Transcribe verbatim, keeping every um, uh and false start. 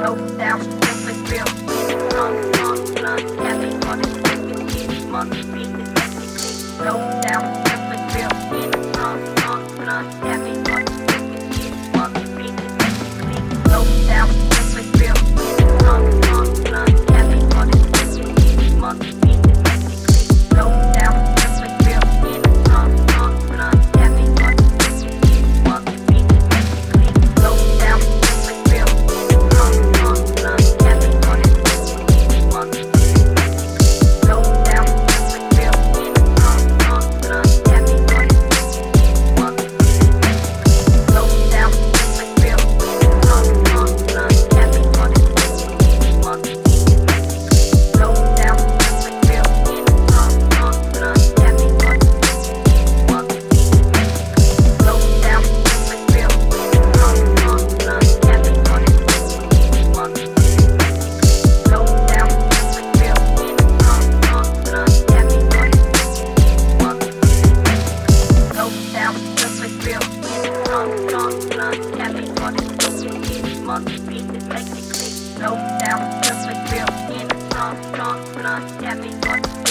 slow down, just like real. Long, long, blunt, happy on it, it's monkey beat it technically. Slow down, just like real. Long, long, blunt, happy on it, it's monkey beat it technically. Slow down, just like real. Long, long, blunt, happy on it, it's monkey beat it technically. Slow down, just like real. Long, long, blunt, happy on it, it's monkey beat it technically. Slow down, just like real. Long, long, blunt, happy on it, it's monkey beat it technically. Slow down, just like real. Long, long, blunt, happy on it, it's monkey beat it technically. Slow down, just like real. Long, long, blunt, happy on it, it's monkey beat it technically. Slow down, just like real. Long, long, blunt, happy on it, it's monkey beat it technically. Slow down, just like real. Long, long, blunt, happy on it, it's monkey beat it technically. Slow down, just like real. Long, long, blunt, happy on it, it's monkey beat it technically. Slow down, just like real. Long, long, blunt, happy on it, it's monkey beat it technically. Slow down, just like real. Long, long, blunt, happy on it.